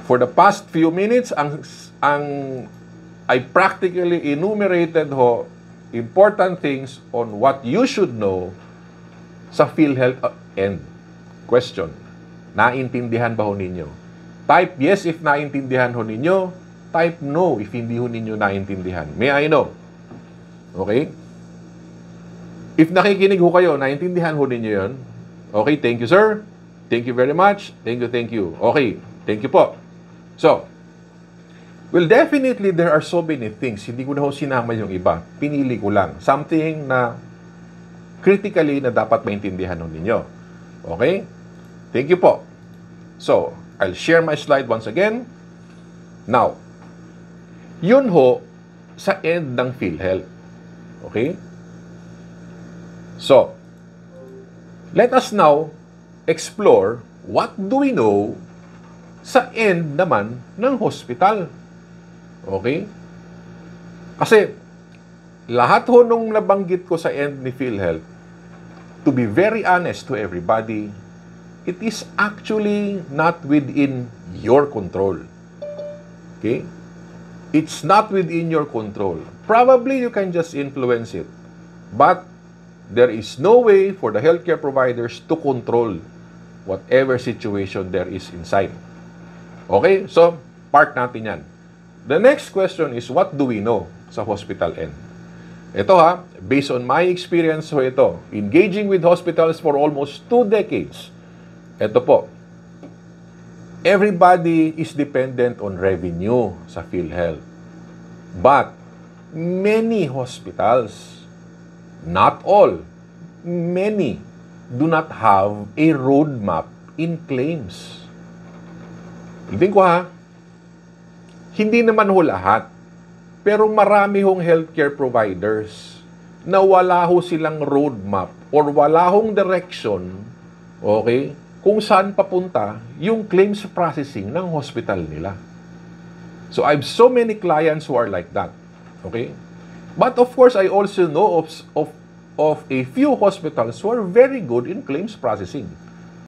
For the past few minutes, I practically enumerated ho important things on what you should know sa PhilHealth end. Question, naintindihan ba ho ninyo? Type yes if naintindihan ho ninyo. Type no if hindi ho ninyo naintindihan. May I know? Okay? If nakikinig ho kayo, naintindihan ho ninyo yun. Okay, thank you sir. Thank you very much. Thank you. Okay, thank you po. So, well, definitely there are so many things. Hindi ko na ho sinama yung iba. Pinili ko lang. Something na critically na dapat maintindihan ho ninyo. Okay? Thank you po. So, I'll share my slide once again. Now, yun ho sa end ng PhilHealth. Okay? So, let us now explore what do we know sa end naman ng hospital. Okay? Kasi, lahat ho nung nabanggit ko sa end ni PhilHealth, to be very honest to everybody, it is actually not within your control. Okay? It's not within your control. Probably you can just influence it. But, there is no way for the healthcare providers to control whatever situation there is inside. Okay? So, part natin yan. The next question is, what do we know sa hospital end? Ito ha, based on my experience ho ito, engaging with hospitals for almost 2 decades. Ito po, everybody is dependent on revenue sa PhilHealth. But, many hospitals, not all, many do not have a roadmap in claims. Hindi ko ha, hindi naman ho lahat, pero marami hong healthcare providers na wala ho silang roadmap or wala hong direction, okay, kung saan papunta yung claims processing ng hospital nila. So, I have so many clients who are like that. Okay? But of course, I also know of a few hospitals who are very good in claims processing.